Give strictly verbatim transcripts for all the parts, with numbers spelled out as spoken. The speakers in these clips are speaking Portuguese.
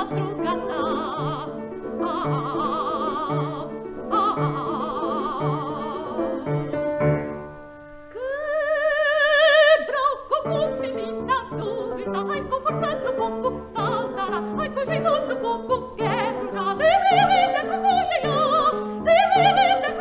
madrugada. Ah, ah, ah. Quebra o coco, menina, tu vai com força no coco, saltará, vai com jeito no coco, quebra já, lê, lê, lê, coco, lê, lê, lê, lê,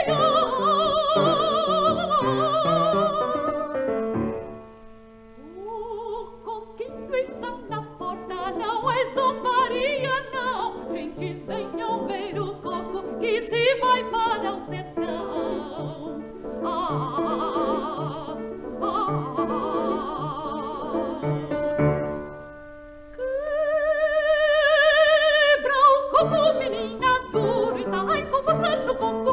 o coquinho está na porta, não é zombaria, não. Gentes, venham ver o coco que se vai para o sertão. Ah, ah, ah. Quebra o coco, menina, tu está com força no coco.